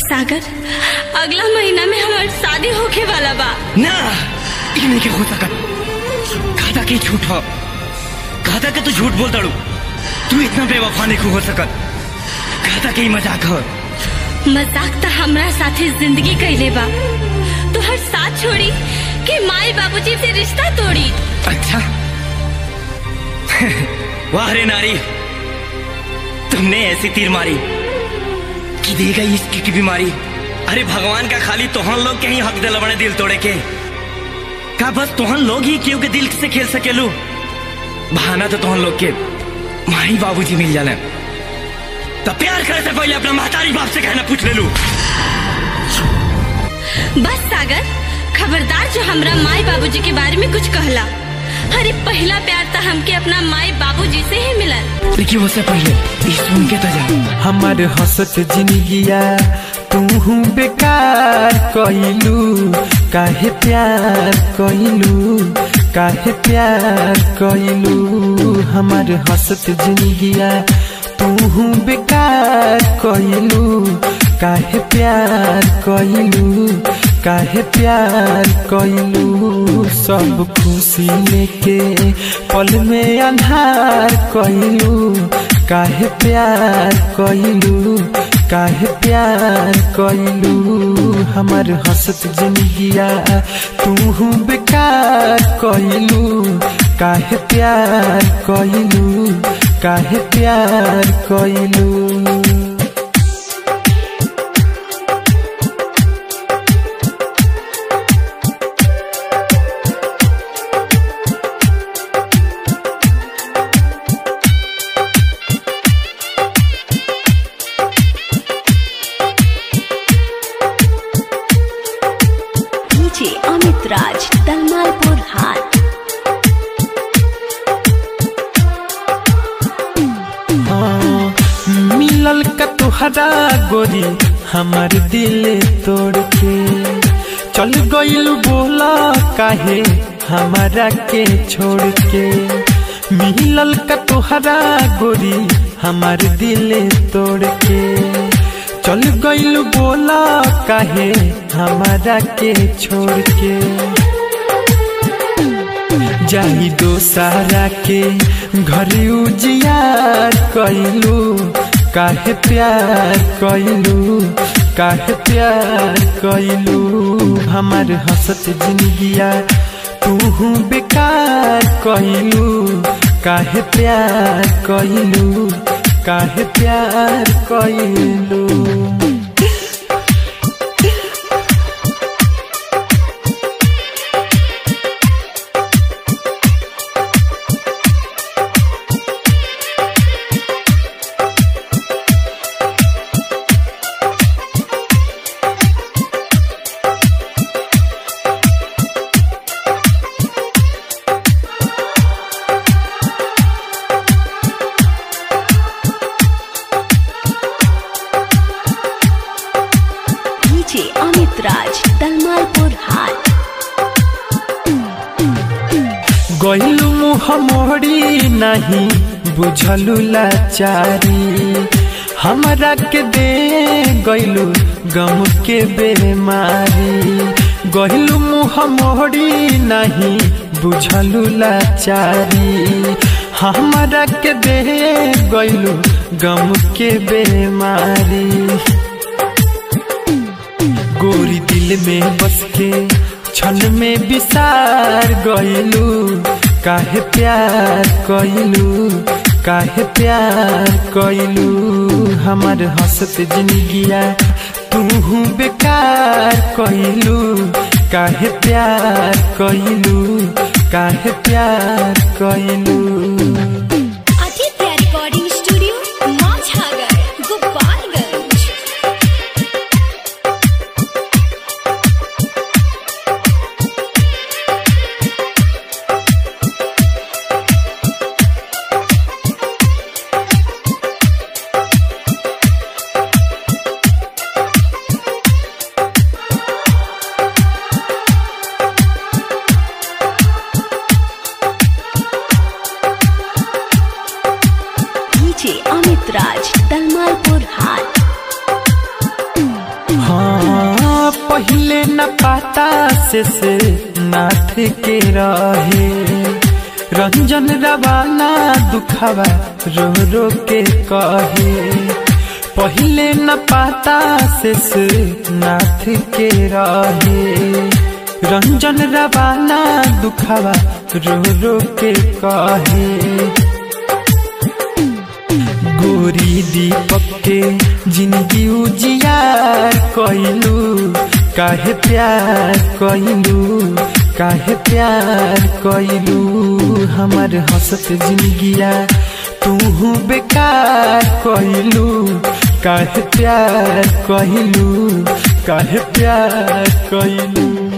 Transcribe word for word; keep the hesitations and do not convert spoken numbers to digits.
सागर, अगला महीना में हमारी शादी होके वाला बा। ना, ये नहीं क्या हो सकत। कहा कि झूठ हो, कहा कि तू झूठ बोलता रू। तू इतना बेवफा नहीं हो सकत। कहा कि मजाक हो। मजाक तो हमारा साथी जिंदगी कहले बा। तो हर साथ छोड़ी कि माई बाबूजी से रिश्ता तोड़ी। अच्छा वाह रे नारी, तुमने ऐसी तीर मारी कि दे गई इश्क की बीमारी। अरे भगवान का खाली तोहन लोग के ही हक दिल बने दिल तोड़े के। का बस तोहन लोग ही क्यों के दिल से खेल सकेलू। बहाना तो तोहन लोग के माई बाबूजी मिल जाने। तो प्यार करे से पहले अपना महतारी बाप से कहना पूछ ले लू। बस सागर, खबरदार जो हमरा माई बाबूजी के बारे में कुछ कहला। अरे पहला प्यार तो हमके अपना माई बाबूजी से ही मिला। लेकिन उससे पहले सुन के तजा हमारे हंसत जिंदगिया तू बेकार कइलू। काहे प्यार कइलू, काहे प्यार कइलू। हमारे हंसत जिंदगिया तू बेकार कइलू। काहे प्यार कइलू, काहे प्यार कइलू। सब खुशी लेके पल में अंधार कइलू। काहे प्यार कइलू, काहे प्यार कइलू। हमार हंसत जिंदगिया तू बेकार कइलू। काहे प्यार कइलू, काहे प्यार कइलू। अमित राज, तलमालपुर हाट। हाँ, मिलल का तुहरा गोरी हमार दिल तोड़ के। चल गइल बोला काहे हमारा के छोड़ के। मिलल का तुहरा गोरी हमार दिल तोड़ के। चल गइल बोला काहे हमारा के छोड़ के। जाई दो सारा के घर उजियार कइलू। काहे प्यार कइलू, काहे प्यार कइलू। हमार हंसत जिंदगिया तू बेकार कइलू। काहे प्यार कइलू, काहे प्यार कइलू। अमित राज, तलमालपुर हाट। गइलू मुँह मोड़ी नहीं बुझलू लाचारी। हमरा के दे गइलू गम के बेमारी। गइलू मुँह मोड़ी नहीं बुझलू लाचारी। हमरा के दे गइलू गम के बेमारी। गोरी दिल में बस के क्षण में विसार गइलू। काहे प्यार कइलू, काहे प्यार कइलू। हमार हंसत जिंदगिया तू बेकार कइलू। काहे प्यार कइलू, काहे प्यार कइलू। Aditya recording studio, Majhagar, Gopalganj. पहले न पाता से से नाथ के रहे रंजन रवाना दुखावा रो रो के कहे पहले न पाता से से नाथ के रहे रंजन रवाना दुखावा रो रो के कहे गोरी दीपक के जिंदगी उजियार कइलू काहे प्यार कइलू काहे प्यार कइलू हमार हंसत जिंदगिया तू बेकार कइलू काहे प्यार कइलू काहे प्यार कइलू।